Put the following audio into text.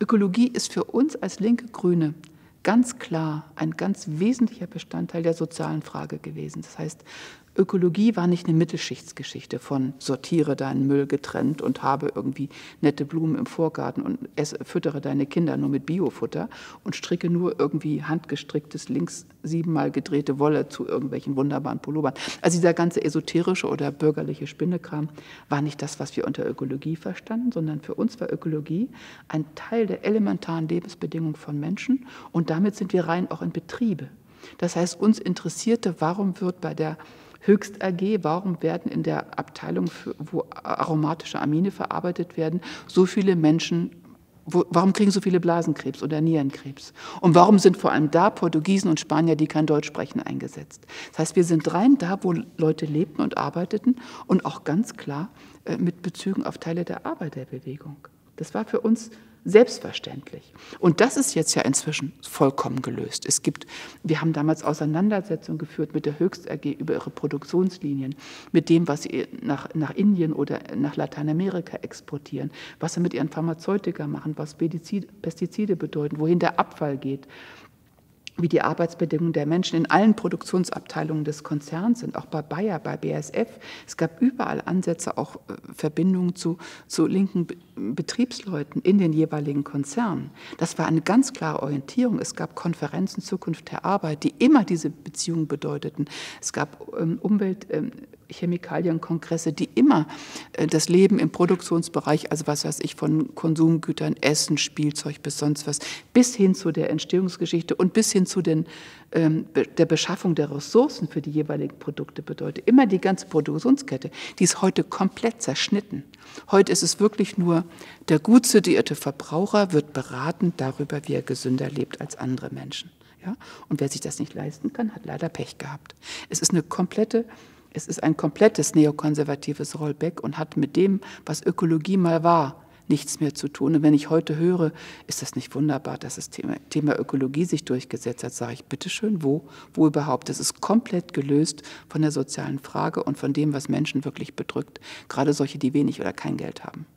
Ökologie ist für uns als linke Grüne ganz klar ein ganz wesentlicher Bestandteil der sozialen Frage gewesen. Das heißt, Ökologie war nicht eine Mittelschichtsgeschichte von sortiere deinen Müll getrennt und habe irgendwie nette Blumen im Vorgarten und füttere deine Kinder nur mit Biofutter und stricke nur irgendwie handgestricktes, links 7-mal gedrehte Wolle zu irgendwelchen wunderbaren Pullovern. Also dieser ganze esoterische oder bürgerliche Spinnekram war nicht das, was wir unter Ökologie verstanden, sondern für uns war Ökologie ein Teil der elementaren Lebensbedingungen von Menschen und damit sind wir rein auch in Betriebe. Das heißt, uns interessierte, warum wird bei der Höchst AG, warum werden in der Abteilung, wo aromatische Amine verarbeitet werden, so viele Menschen, warum kriegen so viele Blasenkrebs oder Nierenkrebs? Und warum sind vor allem da Portugiesen und Spanier, die kein Deutsch sprechen, eingesetzt? Das heißt, wir sind rein da, wo Leute lebten und arbeiteten und auch ganz klar mit Bezügen auf Teile der Arbeiterbewegung. Das war für uns selbstverständlich. Und das ist jetzt ja inzwischen vollkommen gelöst. Wir haben damals Auseinandersetzungen geführt mit der Höchst AG über ihre Produktionslinien, mit dem, was sie nach Indien oder nach Lateinamerika exportieren, was sie mit ihren Pharmazeutika machen, was Pestizide bedeuten, wohin der Abfall geht, wie die Arbeitsbedingungen der Menschen in allen Produktionsabteilungen des Konzerns sind, auch bei Bayer, bei BASF. Es gab überall Ansätze, auch Verbindungen zu linken Betriebsleuten in den jeweiligen Konzernen. Das war eine ganz klare Orientierung. Es gab Konferenzen Zukunft der Arbeit, die immer diese Beziehungen bedeuteten. Es gab Chemikalienkongresse, die immer das Leben im Produktionsbereich, also was weiß ich, von Konsumgütern, Essen, Spielzeug bis sonst was, bis hin zu der Entstehungsgeschichte und bis hin zu der Beschaffung der Ressourcen für die jeweiligen Produkte bedeutet. Immer die ganze Produktionskette, die ist heute komplett zerschnitten. Heute ist es wirklich nur, der gut situierte Verbraucher wird beraten darüber, wie er gesünder lebt als andere Menschen. Ja? Und wer sich das nicht leisten kann, hat leider Pech gehabt. Es ist ein komplettes neokonservatives Rollback und hat mit dem, was Ökologie mal war, nichts mehr zu tun. Und wenn ich heute höre, ist das nicht wunderbar, dass das Thema Ökologie sich durchgesetzt hat, sage ich, bitteschön, wo überhaupt? Das ist komplett gelöst von der sozialen Frage und von dem, was Menschen wirklich bedrückt. Gerade solche, die wenig oder kein Geld haben.